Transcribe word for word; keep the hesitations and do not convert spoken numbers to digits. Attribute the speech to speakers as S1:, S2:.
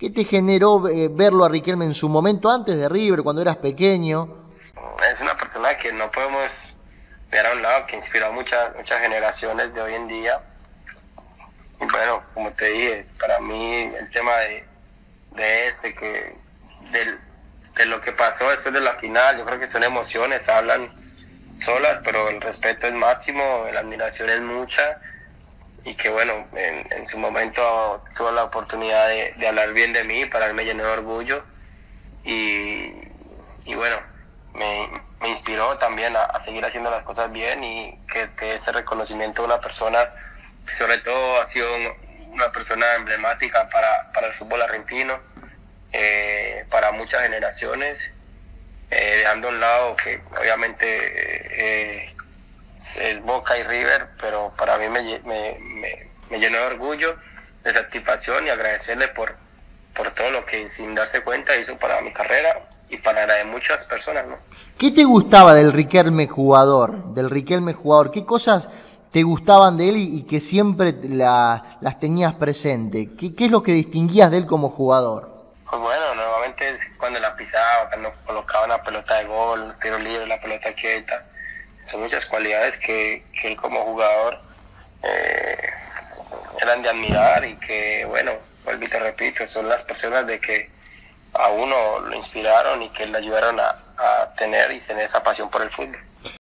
S1: ¿Qué te generó eh, verlo a Riquelme en su momento antes de River, cuando eras pequeño?
S2: Es una persona que no podemos ver a un lado, que inspiró a muchas, muchas generaciones de hoy en día. Y bueno, como te dije, para mí el tema de, de ese, que de, de lo que pasó después de la final, yo creo que son emociones, hablan solas, pero el respeto es máximo, la admiración es mucha, y que bueno, en, en su momento tuvo la oportunidad de, de hablar bien de mí, para él me llenó de orgullo, y, y bueno, me, me inspiró también a, a seguir haciendo las cosas bien, y que, que ese reconocimiento de una persona, sobre todo ha sido un, una persona emblemática para, para el fútbol argentino, eh, para muchas generaciones, eh, dejando a un lado que obviamente eh, es Boca y River, pero para mí me, me, me, me llenó de orgullo, de satisfacción, y agradecerle por, por todo lo que sin darse cuenta hizo para mi carrera y para la de muchas personas, ¿no?
S1: ¿Qué te gustaba del Riquelme jugador, del Riquelme jugador? ¿Qué cosas te gustaban de él y, y que siempre la, las tenías presente? ¿Qué, ¿Qué es lo que distinguías de él como jugador?
S2: Pues bueno, normalmente es cuando la pisaba, cuando colocaba una pelota de gol, los tiros libres, la pelota quieta. Son muchas cualidades que, que él como jugador eh, eran de admirar, y que, bueno, vuelvo y te repito, son las personas de que a uno lo inspiraron y que le ayudaron a, a tener y tener esa pasión por el fútbol.